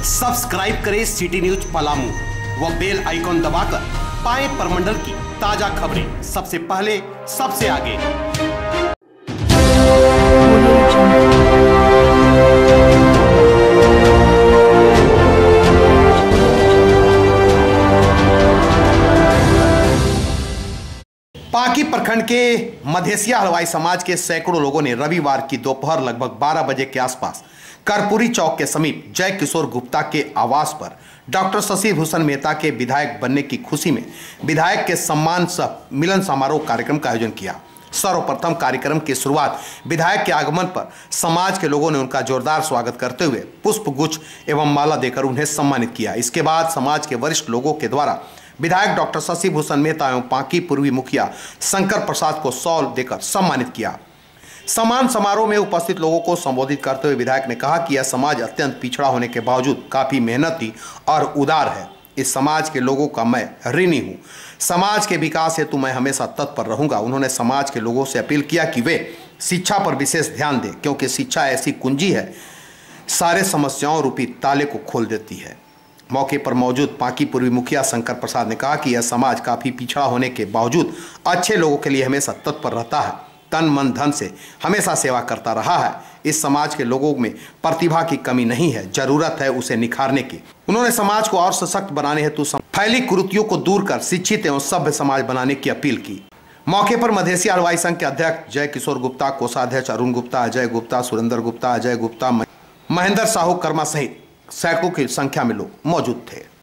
Subscribe करें city news Palamu व bell icon दबाकर पाएं परमंडल की ताजा खबरें सबसे पहले सबसे आगे। पांकी प्रखंड के मधेसिया हलवाई समाज के सैकड़ों लोगों ने रविवार की दोपहर लगभग 12 बजे के आसपास करपुरी चौक के समीप जय किशोर गुप्ता के आवास पर डॉक्टर शशि भूषण मेहता के विधायक बनने की खुशी में विधायक के सम्मान सह मिलन समारोह कार्यक्रम का आयोजन किया। सर्वप्रथम कार्यक्रम की शुरुआत विधायक के आगमन पर समाज के लोगों ने उनका जोरदार स्वागत करते हुए पुष्प गुच्छ एवं माला देकर उन्हें सम्मानित किया। इसके बाद समाज के वरिष्ठ लोगों के द्वारा विधायक डॉक्टर शशि भूषण मेहता एवं पांकी पूर्वी मुखिया शंकर प्रसाद को शॉल देकर सम्मानित किया। सम्मान समारोह में उपस्थित लोगों को संबोधित करते हुए विधायक ने कहा कि यह समाज अत्यंत पिछड़ा होने के बावजूद काफी मेहनती और उदार है। इस समाज के लोगों का मैं ऋणी हूँ। समाज के विकास हेतु मैं हमेशा तत्पर रहूंगा। उन्होंने समाज के लोगों से अपील किया कि वे शिक्षा पर विशेष ध्यान दें, क्योंकि शिक्षा ऐसी कुंजी है सारे समस्याओं रूपी ताले को खोल देती है। मौके पर मौजूद पांकी पूर्वी मुखिया शंकर प्रसाद ने कहा कि यह समाज काफी पिछड़ा होने के बावजूद अच्छे लोगों के लिए हमेशा तत्पर रहता है, तन मन धन से हमेशा सेवा करता रहा है। इस समाज के लोगों में प्रतिभा की कमी नहीं है, जरूरत है उसे निखारने की। उन्होंने समाज को और सशक्त बनाने हेतु फैली कुरीतियों को दूर कर शिक्षित एवं सभ्य समाज बनाने की अपील की। मौके पर मधेसिया हलवाई संघ के अध्यक्ष जय किशोर गुप्ता, कोषाध्यक्ष अरुण गुप्ता, अजय गुप्ता, सुरेंद्र गुप्ता, अजय गुप्ता, महेंद्र साहू कर्मा सहित सैकड़ों की संख्या में लोग मौजूद थे।